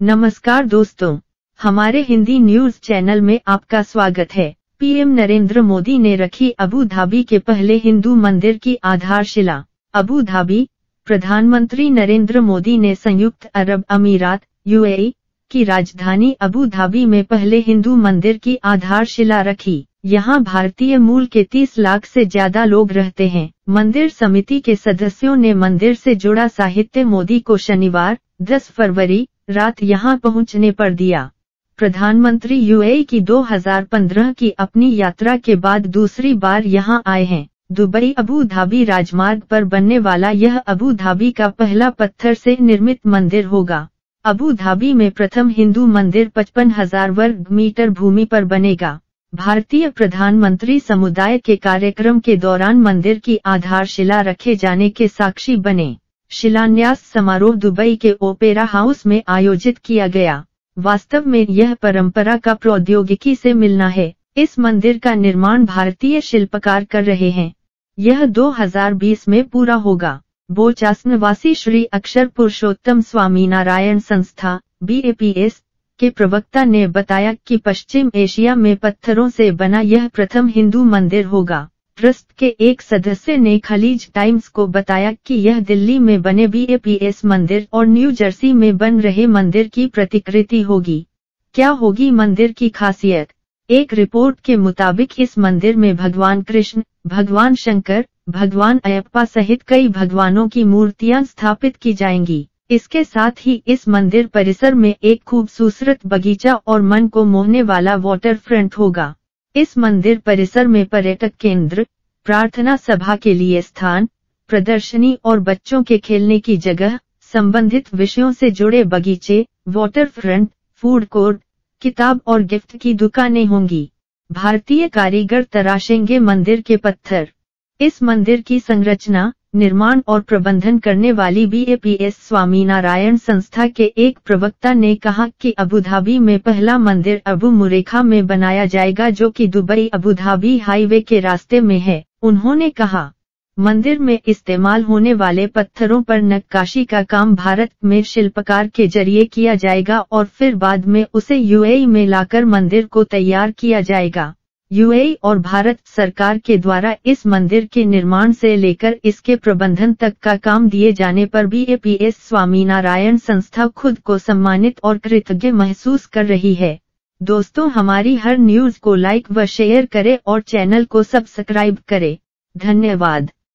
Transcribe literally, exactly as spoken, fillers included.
नमस्कार दोस्तों, हमारे हिंदी न्यूज चैनल में आपका स्वागत है। पीएम नरेंद्र मोदी ने रखी अबू धाबी के पहले हिंदू मंदिर की आधारशिला। अबू धाबी, प्रधानमंत्री नरेंद्र मोदी ने संयुक्त अरब अमीरात यूएई की राजधानी अबू धाबी में पहले हिंदू मंदिर की आधारशिला रखी। यहाँ भारतीय मूल के तीस लाख से ज्यादा लोग रहते हैं। मंदिर समिति के सदस्यों ने मंदिर से जुड़ा साहित्य मोदी को शनिवार दस फरवरी रात यहां पहुंचने पर दिया। प्रधानमंत्री यूएई की दो हज़ार पंद्रह की अपनी यात्रा के बाद दूसरी बार यहां आए हैं। दुबई अबू धाबी राजमार्ग पर बनने वाला यह अबू धाबी का पहला पत्थर से निर्मित मंदिर होगा। अबू धाबी में प्रथम हिंदू मंदिर पचपन हजार वर्ग मीटर भूमि पर बनेगा। भारतीय प्रधानमंत्री समुदाय के कार्यक्रम के दौरान मंदिर की आधारशिला रखे जाने के साक्षी बने। शिलान्यास समारोह दुबई के ओपेरा हाउस में आयोजित किया गया। वास्तव में यह परंपरा का प्रौद्योगिकी से मिलना है। इस मंदिर का निर्माण भारतीय शिल्पकार कर रहे हैं। यह दो हज़ार बीस में पूरा होगा। बोचास निवासी श्री अक्षर पुरुषोत्तम स्वामीनारायण संस्था बी ए पी एस के प्रवक्ता ने बताया कि पश्चिम एशिया में पत्थरों से बना यह प्रथम हिंदू मंदिर होगा। ट्रस्ट के एक सदस्य ने खलीज टाइम्स को बताया कि यह दिल्ली में बने बी ए पी एस मंदिर और न्यू जर्सी में बन रहे मंदिर की प्रतिकृति होगी। क्या होगी मंदिर की खासियत? एक रिपोर्ट के मुताबिक इस मंदिर में भगवान कृष्ण, भगवान शंकर, भगवान अयप्पा सहित कई भगवानों की मूर्तियां स्थापित की जाएंगी। इसके साथ ही इस मंदिर परिसर में एक खूबसूरत बगीचा और मन को मोहने वाला वाटर फ्रंट होगा। इस मंदिर परिसर में पर्यटक केंद्र, प्रार्थना सभा के लिए स्थान, प्रदर्शनी और बच्चों के खेलने की जगह, संबंधित विषयों से जुड़े बगीचे, वाटर फ्रंट, फूड कोर्ट, किताब और गिफ्ट की दुकानें होंगी। भारतीय कारीगर तराशेंगे मंदिर के पत्थर। इस मंदिर की संरचना, निर्माण और प्रबंधन करने वाली B A P S Swaminarayan संस्था के एक प्रवक्ता ने कहा कि अबू धाबी में पहला मंदिर अबू मुरेखा में बनाया जाएगा, जो कि दुबई अबू धाबी हाईवे के रास्ते में है। उन्होंने कहा, मंदिर में इस्तेमाल होने वाले पत्थरों पर नक्काशी का काम भारत में शिल्पकार के जरिए किया जाएगा और फिर बाद में उसे यूएई में लाकर मंदिर को तैयार किया जाएगा। यूएई और भारत सरकार के द्वारा इस मंदिर के निर्माण से लेकर इसके प्रबंधन तक का काम दिए जाने पर B A P S Swaminarayan संस्था खुद को सम्मानित और कृतज्ञ महसूस कर रही है। दोस्तों, हमारी हर न्यूज को लाइक व शेयर करें और चैनल को सब्सक्राइब करें। धन्यवाद।